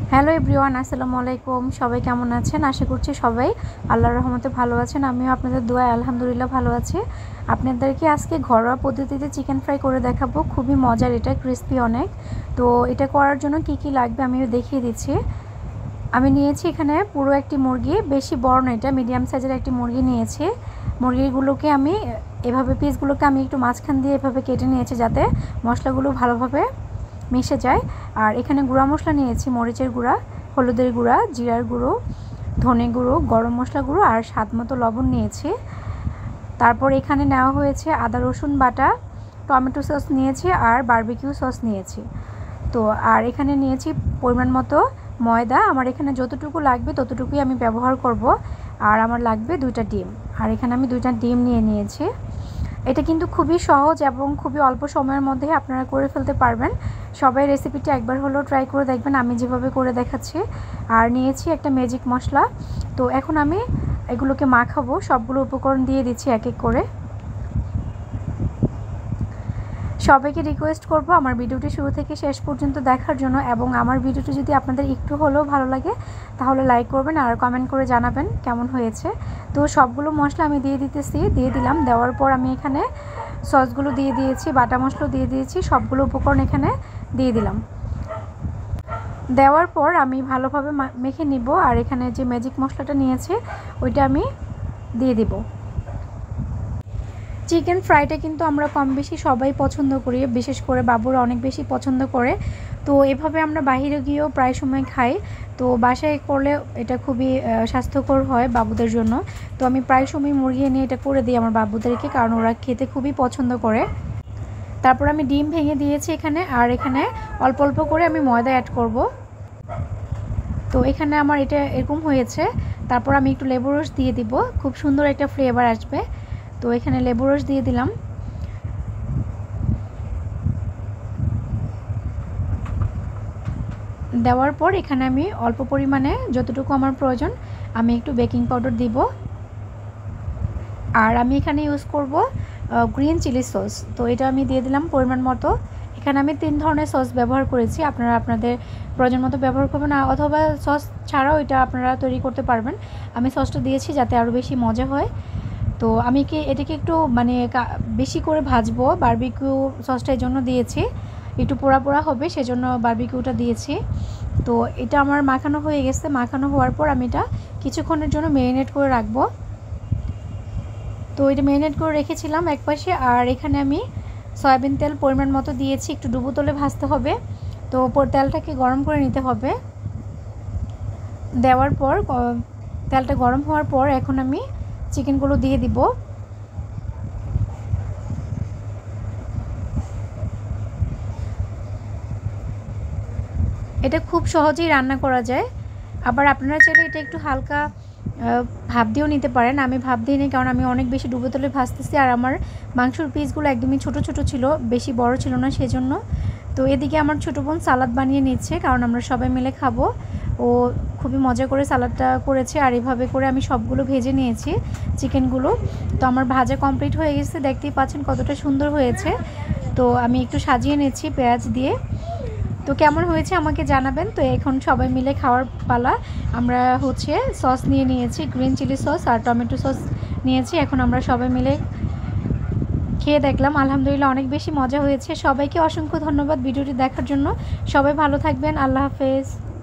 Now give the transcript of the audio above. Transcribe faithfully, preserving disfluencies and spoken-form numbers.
Hello everyone, আসসালামু আলাইকুম। সবাই কেমন আছেন? আশা করছি সবাই আল্লাহর রহমতে ভালো আছেন। আমিও আপনাদের দোয়ায় আলহামদুলিল্লাহ ভালো আছি। আপনাদেরকে আজকে ঘরোয়া পদ্ধতিতে চিকেন ফ্রাই করে দেখাবো। খুবই মজার, এটা ক্রিস্পি অনেক। তো এটা করার জন্য কি কি লাগবে আমি দেখিয়ে দিচ্ছি। আমি নিয়েছি এখানে পুরো একটি মুরগি, বেশি বড় না, এটা মিডিয়াম সাইজের একটি মুরগি নিয়েছি। মুরগিগুলোকে আমি এভাবে পিসগুলোকে আমি একটু মাঝখান দিয়ে এভাবে কেটে নিয়েছি যাতে মশলাগুলো ভালোভাবে মিশে যায়। আর এখানে গুঁড়া মশলা নিয়েছি, মরিচের গুঁড়া, হলুদের গুঁড়া, জিরার গুঁড়ো, ধনে গুঁড়ো, গরম মশলা গুঁড়ো আর স্বাদ মতো লবণ নিয়েছি। তারপর এখানে নেওয়া হয়েছে আদা রসুন বাটা, টমেটো সস নিয়েছি আর বারবিকিউ সস নিয়েছি। তো আর এখানে নিয়েছি পরিমাণ মতো ময়দা। আমার এখানে যতটুকু লাগবে ততটুকুই আমি ব্যবহার করব। আর আমার লাগবে দুইটা ডিম, আর এখানে আমি দুইটা ডিম নিয়ে নিয়েছি। এটা কিন্তু খুবই সহজ এবং খুবই অল্প সময়ের মধ্যে আপনারা করে ফেলতে পারবেন। সবাই রেসিপিটা একবার হলেও ট্রাই করে দেখবেন আমি যেভাবে করে দেখাচ্ছি। আর নিয়েছি একটা ম্যাজিক মশলা। তো এখন আমি এগুলোকে মাখাবো, সবগুলো উপকরণ দিয়ে দিচ্ছি এক এক করে। সবাইকে রিকোয়েস্ট করব আমার ভিডিওটি শুরু থেকে শেষ পর্যন্ত দেখার জন্য, এবং আমার ভিডিওটি যদি আপনাদের একটু হলেও ভালো লাগে তাহলে লাইক করবেন আর কমেন্ট করে জানাবেন কেমন হয়েছে। তো সবগুলো মশলা আমি দিয়ে দিতেছি, দিয়ে দিলাম। দেওয়ার পর আমি এখানে সসগুলো দিয়ে দিয়েছি, বাটা মশলা দিয়ে দিয়েছি, সবগুলো উপকরণ এখানে দিয়ে দিলাম। দেওয়ার পর আমি ভালোভাবে মেখে নিব। আর এখানে যে ম্যাজিক মশলাটা নিয়েছি ওইটা আমি দিয়ে দিব। চিকেন ফ্রাইটা কিন্তু আমরা কম বেশি সবাই পছন্দ করি, বিশেষ করে বাবুরা অনেক বেশি পছন্দ করে। তো এভাবে আমরা বাইরে গিয়েও প্রায় সময় খাই। তো বাসায় করলে এটা খুবই স্বাস্থ্যকর হয় বাবুদের জন্য। তো আমি প্রায় সময় মুরগি এনে এটা করে দিই আমার বাবুদেরকে, কারণ ওরা খেতে খুবই পছন্দ করে। তারপর আমি ডিম ভেঙে দিয়েছি এখানে, আর এখানে অল্প অল্প করে আমি ময়দা অ্যাড করব। তো এখানে আমার এটা এরকম হয়েছে। তারপর আমি একটু লেবু রস দিয়ে দিব, খুব সুন্দর একটা ফ্লেভার আসবে। তো এখানে লেবু রস দিয়ে দিলাম। দেওয়ার পর এখানে আমি অল্প পরিমাণে যতটুকু আমার প্রয়োজন আমি একটু বেকিং পাউডার দিব। আর আমি এখানে ইউজ করব গ্রিন চিলি সস। তো এটা আমি দিয়ে দিলাম পরিমাণ মতো। এখানে আমি তিন ধরনের সস ব্যবহার করেছি, আপনারা আপনাদের প্রয়োজন মতো ব্যবহার করবেন, অথবা সস ছাড়াও এটা আপনারা তৈরি করতে পারবেন। আমি সসটা দিয়েছি যাতে আরও বেশি মজা হয়। তো আমি কি এটাকে একটু মানে বেশি করে ভাজবো, বারবিকিউ সসটা এই জন্য দিয়েছি, একটু পোড়া পোড়া হবে সেজন্য বারবিকিউটা দিয়েছি। তো এটা আমার মাখানো হয়ে গেছে। মাখানো হওয়ার পর আমি এটা কিছুক্ষণের জন্য ম্যারিনেট করে রাখবো। তো এটা ম্যারিনেট করে রেখেছিলাম এক পাশে। আর এখানে আমি সয়াবিন তেল পরিমাণ মতো দিয়েছি, একটু ডুবো তেলে ভাজতে হবে। তো তেলটাকে গরম করে নিতে হবে। দেওয়ার পর তেলটা গরম হওয়ার পর এখন আমি চিকেনগুলো দিয়ে দিব। এটা খুব সহজেই রান্না করা যায়। আবার আপনারা চাইলে এটা একটু হালকা ভাপ দিয়েও নিতে পারেন। আমি ভাপ দিই নি, কারণ আমি অনেক বেশি ডুবো তেলে ভাজতেছি। আর আমার মাংসর পিসগুলো একদমই ছোট ছোট ছিল, বেশি বড় ছিল না সেজন্য। তো এদিকে আমার ছোটো বোন সালাদ বানিয়ে নিচ্ছে, কারণ আমরা সবাই মিলে খাবো। ও খুবই মজা করে সালাদটা করেছে। আর এভাবে করে আমি সবগুলো ভেজে নিয়েছি চিকেনগুলো। তো আমার ভাজা কমপ্লিট হয়ে গেছে, দেখতেই পাচ্ছেন কতটা সুন্দর হয়েছে। তো আমি একটু সাজিয়ে নিয়েছি পেঁয়াজ দিয়ে। তো কেমন হয়েছে আমাকে জানাবেন। তো এখন সবাই মিলে খাওয়ার পালা। আমরা হচ্ছে সস নিয়ে নিয়েছি, গ্রিন চিলি সস আর টমেটো সস নিয়েছি। এখন আমরা সবাই মিলে খেয়ে দেখলাম, আলহামদুলিল্লাহ অনেক বেশি মজা হয়েছে। সবাইকে অসংখ্য ধন্যবাদ ভিডিওটি দেখার জন্য। সবাই ভালো থাকবেন, আল্লাহ হাফেজ।